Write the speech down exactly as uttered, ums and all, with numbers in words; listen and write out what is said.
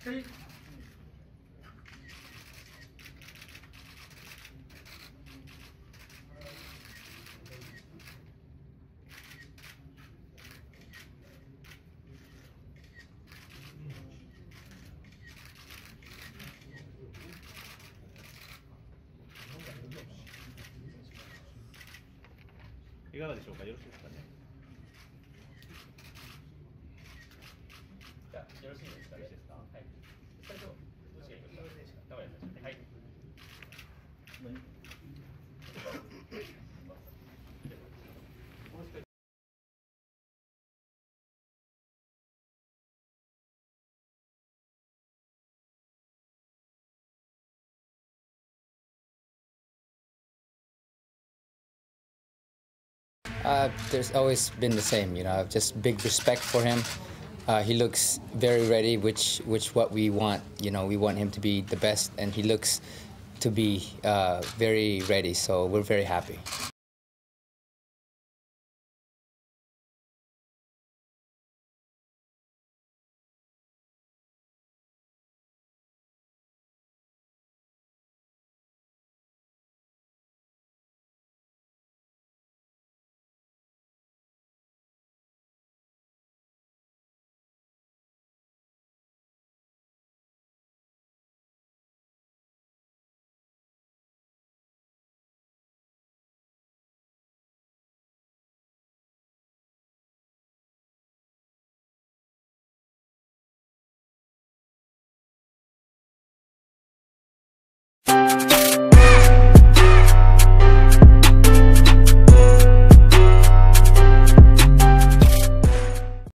Street. いかがでしょうか。よろしいですかね。 じゃあよろしいですかね。はい。最初どっちがいいですか。はい。 Uh, there's always been the same, you know, just big respect for him. Uh, he looks very ready, which which what we want. You know, we want him to be the best, and he looks to be uh, very ready. So we're very happy.